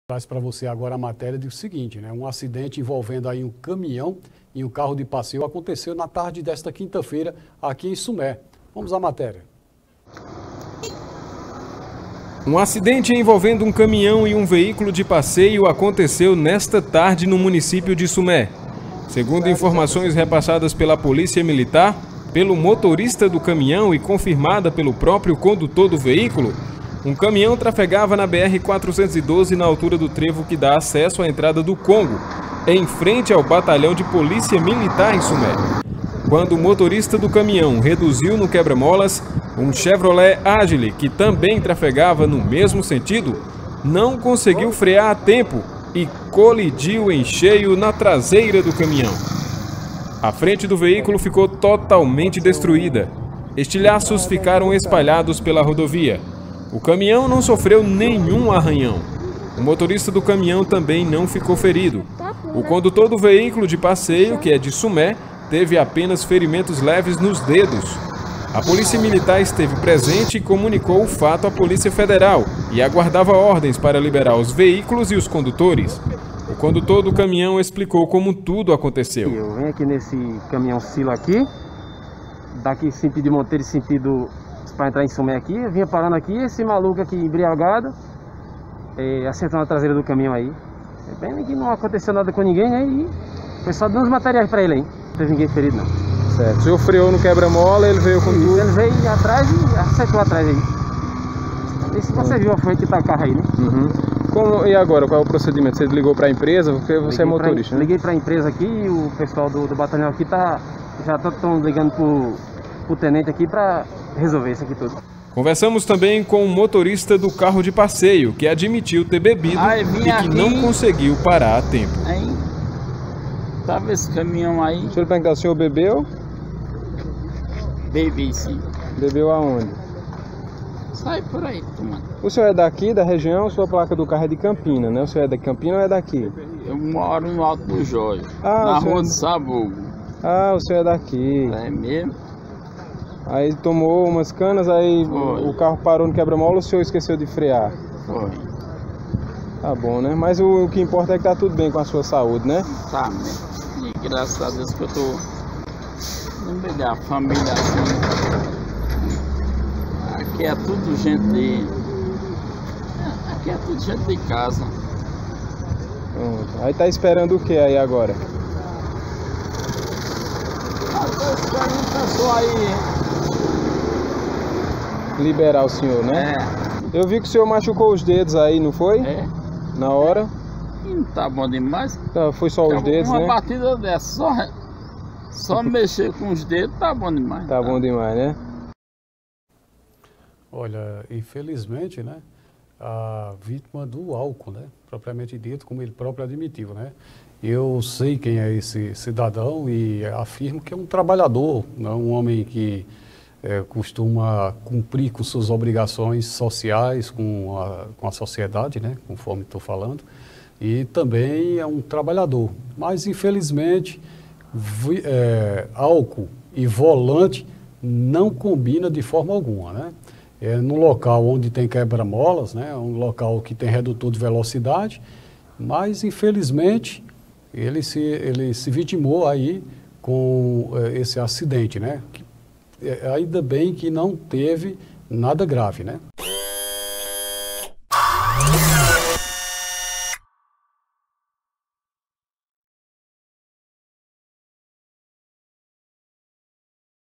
Traz para você agora a matéria do seguinte, né? Um acidente envolvendo aí um caminhão e um carro de passeio aconteceu na tarde desta quinta-feira aqui em Sumé. Vamos à matéria. Um acidente envolvendo um caminhão e um veículo de passeio aconteceu nesta tarde no município de Sumé. Segundo informações repassadas pela Polícia Militar, pelo motorista do caminhão e confirmada pelo próprio condutor do veículo, um caminhão trafegava na BR-412 na altura do trevo que dá acesso à entrada do Congo, em frente ao batalhão de Polícia Militar em Sumé. Quando o motorista do caminhão reduziu no quebra-molas, um Chevrolet Agile, que também trafegava no mesmo sentido, não conseguiu frear a tempo e colidiu em cheio na traseira do caminhão. A frente do veículo ficou totalmente destruída. Estilhaços ficaram espalhados pela rodovia. O caminhão não sofreu nenhum arranhão. O motorista do caminhão também não ficou ferido. O condutor do veículo de passeio, que é de Sumé, teve apenas ferimentos leves nos dedos. A Polícia Militar esteve presente e comunicou o fato à Polícia Federal e aguardava ordens para liberar os veículos e os condutores. O condutor do caminhão explicou como tudo aconteceu. Eu venho aqui nesse caminhão Silo aqui, daqui sentido de Monteiro, sentido para entrar em Sumé aqui. Eu vinha parando aqui, esse maluco aqui embriagado, acertou na traseira do caminhão aí. Bem que não aconteceu nada com ninguém, né? E foi só dando os materiais para ele aí. Não teve ninguém ferido, não. Certo. O senhor freou no quebra-mola, ele veio com tudo? Ele veio atrás e acertou atrás aí. Esse você viu a frente que tá o carro aí, né? E agora, qual é o procedimento? Você ligou para a empresa? Porque você é motorista, né? Liguei para a empresa aqui e o pessoal do batalhão aqui já estão ligando pro tenente aqui para resolver isso aqui tudo. Conversamos também com o motorista do carro de passeio, que admitiu ter bebido e que não conseguiu parar a tempo. Aí, tava esse caminhão aí. Deixa eu perguntar, o senhor bebeu? Bebi, sim. Bebeu aonde? Sai por aí, tomando. O senhor é daqui, da região, sua placa do carro é de Campina, né? O senhor é de Campina ou é daqui? Eu moro no Alto do Jóio, na rua do Sabugo. Ah, o senhor é daqui. É mesmo? Aí tomou umas canas, aí o carro parou no quebra-mola, o senhor esqueceu de frear? Foi. Tá bom, né? Mas o que importa é que tá tudo bem com a sua saúde, né? Tá, né? E graças a Deus que eu tô no meio da família assim. Aqui é tudo gente de... Aqui é tudo gente de casa. Aí tá esperando o que aí agora? Tô esperando uma pessoa aí. Liberar o senhor, né? É. Eu vi que o senhor machucou os dedos aí, não foi? É. Na hora? Não tá bom demais. Tá, foi só os dedos, né? Uma batida dessa, só mexer com os dedos tá bom demais. Tá bom demais, né? Olha, infelizmente, né, a vítima do álcool, né, propriamente dito, como ele próprio admitiu, né. Eu sei quem é esse cidadão e afirmo que é um trabalhador, não um homem que costuma cumprir com suas obrigações sociais com a sociedade, né, conforme estou falando, e também é um trabalhador. Mas, infelizmente, álcool e volante não combina de forma alguma, né. No local onde tem quebra-molas, né, um local que tem redutor de velocidade, mas, infelizmente, ele se vitimou aí com esse acidente, né? Ainda bem que não teve nada grave, né?